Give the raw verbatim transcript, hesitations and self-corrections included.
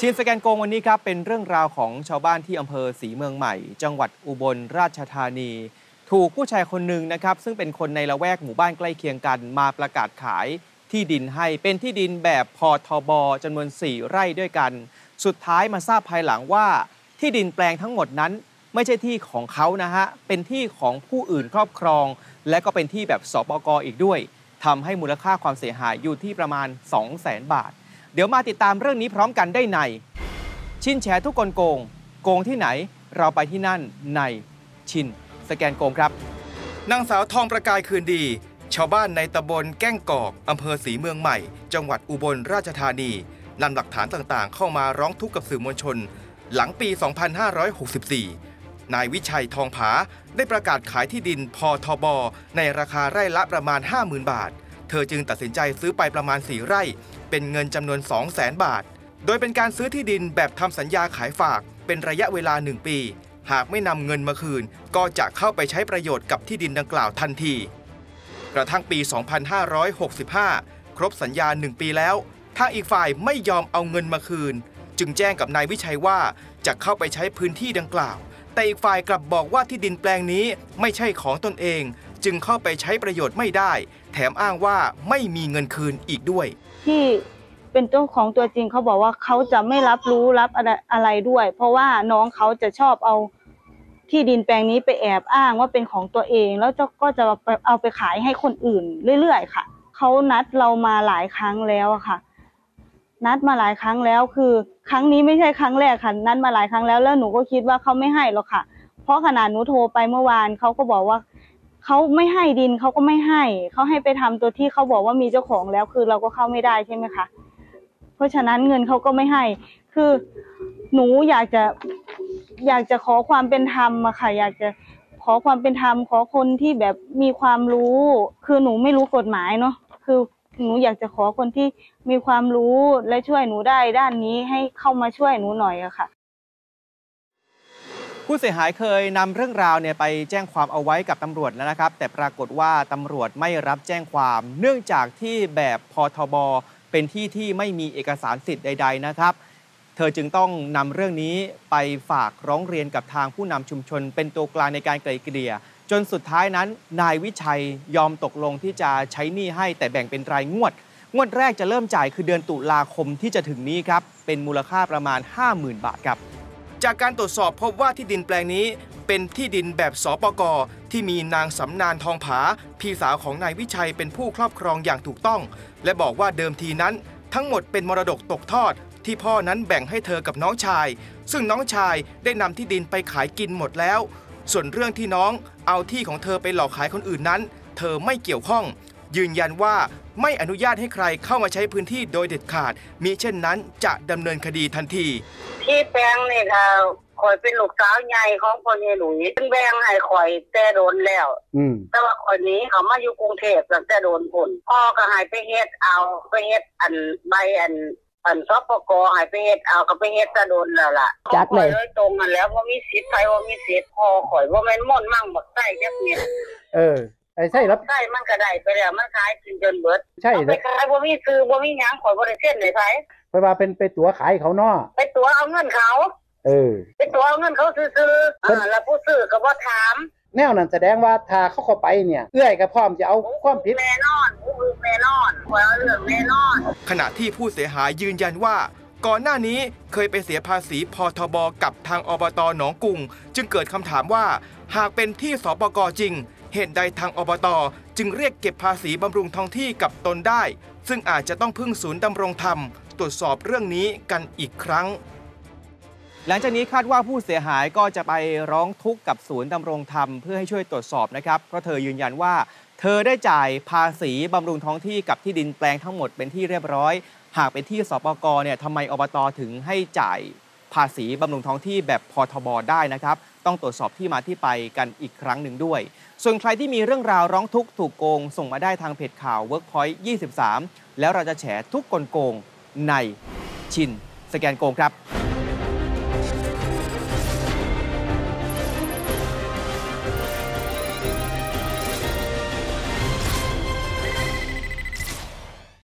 ชินสแกนโกงวันนี้ครับเป็นเรื่องราวของชาวบ้านที่อำเภอศรีเมืองใหม่จังหวัดอุบลราชธานีถูกผู้ชายคนหนึ่งนะครับซึ่งเป็นคนในละแวกหมู่บ้านใกล้เคียงกันมาประกาศขายที่ดินให้เป็นที่ดินแบบพทบจำนวนสี่ไร่ด้วยกันสุดท้ายมาทราบภายหลังว่าที่ดินแปลงทั้งหมดนั้นไม่ใช่ที่ของเขานะฮะเป็นที่ของผู้อื่นครอบครองและก็เป็นที่แบบสปก.อีกด้วยทำให้มูลค่าความเสียหายอยู่ที่ประมาณ สองแสน บาทเดี๋ยวมาติดตามเรื่องนี้พร้อมกันได้ในชินแฉทุกคนโกงโกงที่ไหนเราไปที่นั่นในชินสแกนโกงครับนางสาวทองประกายคืนดีชาวบ้านในตำบลแก้งกอกอำเภอศรีเมืองใหม่จังหวัดอุบลราชธานีนำหลักฐานต่างๆเข้ามาร้องทุกข์กับสื่อมวลชนหลังปี สองพันห้าร้อยหกสิบสี่ นายวิชัยทองผาได้ประกาศขายที่ดินพทบในราคาไร่ละประมาณ ห้าหมื่น บาทเธอจึงตัดสินใจซื้อไปประมาณสี่ไร่เป็นเงินจำนวน สองแสน บาทโดยเป็นการซื้อที่ดินแบบทำสัญญาขายฝากเป็นระยะเวลาหนึ่งปีหากไม่นำเงินมาคืนก็จะเข้าไปใช้ประโยชน์กับที่ดินดังกล่าวทันทีกระทั่งปี สองพันห้าร้อยหกสิบห้า ครบสัญญาหนึ่งปีแล้วทางอีกฝ่ายไม่ยอมเอาเงินมาคืนจึงแจ้งกับนายวิชัยว่าจะเข้าไปใช้พื้นที่ดังกล่าวแต่อีกฝ่ายกลับบอกว่าที่ดินแปลงนี้ไม่ใช่ของตนเองจึงเข้าไปใช้ประโยชน์ไม่ได้แถมอ้างว่าไม่มีเงินคืนอีกด้วยที่เป็นเจ้าของตัวจริงเขาบอกว่าเขาจะไม่รับรู้รับอะไรด้วยเพราะว่าน้องเขาจะชอบเอาที่ดินแปลงนี้ไปแอบอ้างว่าเป็นของตัวเองแล้วก็จะเอาไปขายให้คนอื่นเรื่อยๆค่ะเขานัดเรามาหลายครั้งแล้วค่ะนัดมาหลายครั้งแล้วคือครั้งนี้ไม่ใช่ครั้งแรกค่ะนัดมาหลายครั้งแล้วแล้วหนูก็คิดว่าเขาไม่ให้หรอกค่ะเพราะขนาดหนูโทรไปเมื่อวานเขาก็บอกว่าเขาไม่ให้ดินเขาก็ไม่ให้เขาให้ไปทำตัวที่เขาบอกว่ามีเจ้าของแล้วคือเราก็เข้าไม่ได้ใช่ไหมคะเพราะฉะนั้นเงินเขาก็ไม่ให้คือหนูอยากจะอยากจะขอความเป็นธรรมอะค่ะอยากจะขอความเป็นธรรมขอคนที่แบบมีความรู้คือหนูไม่รู้กฎหมายเนาะคือหนูอยากจะขอคนที่มีความรู้และช่วยหนูได้ด้านนี้ให้เข้ามาช่วยหนูหน่อยอะค่ะผู้เสียหายเคยนำเรื่องราวเนี่ยไปแจ้งความเอาไว้กับตำรวจแล้วนะครับแต่ปรากฏว่าตำรวจไม่รับแจ้งความเนื่องจากที่แบบพทบเป็นที่ที่ไม่มีเอกสารสิทธิ์ใดๆนะครับเธอจึงต้องนำเรื่องนี้ไปฝากร้องเรียนกับทางผู้นำชุมชนเป็นตัวกลางในการไกล่เกลี่ยจนสุดท้ายนั้นนายวิชัยยอมตกลงที่จะใช้หนี้ให้แต่แบ่งเป็นรายงวดงวดแรกจะเริ่มจ่ายคือเดือนตุลาคมที่จะถึงนี้ครับเป็นมูลค่าประมาณ ห้าหมื่น บาทครับจากการตรวจสอบพบว่าที่ดินแปลงนี้เป็นที่ดินแบบสปก.ที่มีนางสำนานทองผาพี่สาวของนายวิชัยเป็นผู้ครอบครองอย่างถูกต้องและบอกว่าเดิมทีนั้นทั้งหมดเป็นมรดกตกทอดที่พ่อนั้นแบ่งให้เธอกับน้องชายซึ่งน้องชายได้นำที่ดินไปขายกินหมดแล้วส่วนเรื่องที่น้องเอาที่ของเธอไปหลอกขายคนอื่นนั้นเธอไม่เกี่ยวข้องยืนยันว่าไม่อนุญาตให้ใครเข้ามาใช้พื้นที่โดยเด็ดขาดมิเช่นนั้นจะดำเนินคดีทันทีที่แปลงนี่ค่ะข่อยเป็นลูกสาวใหญ่ของพ่อใหญ่หลุยซึ่งแบ่งให้ข่อยแต่โดนแล้วแต่ว่าข่อยนี้เขามาอยู่กรุงเทพตั้งแต่โดนผลพ่อก็ให้ไปเฮ็ดเอาไปเฮ็ดอันใบอันอันสปก.ให้ไปเฮ็ดเอาก็ไปเฮ็ดแต่โดนแล้วล่ะจักเลยตรงกันแล้วว่ามีสิทธิ์ใครว่ามีสิทธิ์พ่อข่อยว่าแม่นม่อนมั่งบักไส้จักเนี่ยเออไอ้ใช่รับไส้มันก็ได้ไปแล้วมันขายกินจนเบิดใช่ไปขายบ่มีซื้อบ่มีหยังข่อยบ่ได้เซ็นให้ไผไปว่าเป็นไปตั๋วขายเขาเนาะไปตั๋วเอาเงินเขาเออไปตั๋วเอาเงินเขาซื้อๆอ่าแล้วผู้ซื้อก็บ่ถามแนวนั้นแสดงว่าถ้าเขาเข้าไปเนี่ยเอื้อยก็พร้อมจะเอาความผิดแน่นอนผู้อื่นแน่นอนข่อยเอาเรื่องแน่นอนขณะที่ผู้เสียหายยืนยันว่าก่อนหน้านี้เคยไปเสียภาษีพทบกับทางอบต.หนองกุงจึงเกิดคำถามว่าหากเป็นที่สปก.จริงเหตุใดทางอบต.จึงเรียกเก็บภาษีบำรุงท้องที่กับตนได้ซึ่งอาจจะต้องพึ่งศูนย์ดำรงธรรมตรวจสอบเรื่องนี้กันอีกครั้งหลังจากนี้คาดว่าผู้เสียหายก็จะไปร้องทุกข์กับศูนย์ดำรงธรรมเพื่อให้ช่วยตรวจสอบนะครับเพราะเธอยืนยันว่าเธอได้จ่ายภาษีบำรุงท้องที่กับที่ดินแปลงทั้งหมดเป็นที่เรียบร้อยหากเป็นที่สปก.เนี่ยทำไมอบต.ถึงให้จ่ายภาษีบำรุงท้องที่แบบพทบ.ได้นะครับต้องตรวจสอบที่มาที่ไปกันอีกครั้งหนึ่งด้วยส่วนใครที่มีเรื่องราวร้องทุกข์ถูกโกงส่งมาได้ทางเพจข่าว Workpoint ยี่สิบสามแล้วเราจะแฉทุกกลโกงในชินสแกนโกงครับ